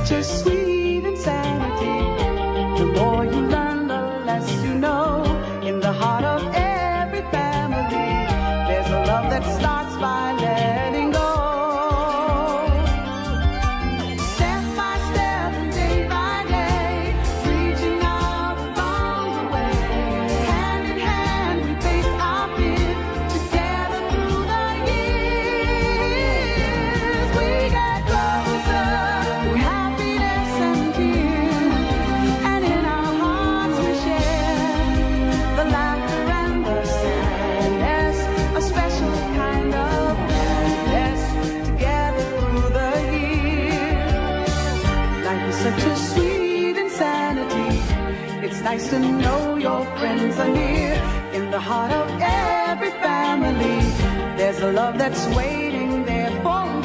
such a sweet insanity. The more you learn, the less you know. In the heart of every family, there's a love that starts by letting go. Step by step and day by day, reaching out along the way. Hand in hand, we face our fears, together through the years. We get closer through happiness and tears, and in our hearts we share the laughter and the sadness, a special kind of happiness, together through the years. Life is such a sweet insanity. It's nice to know your friends are near. In the heart of every family, there's a love that's waiting there for you.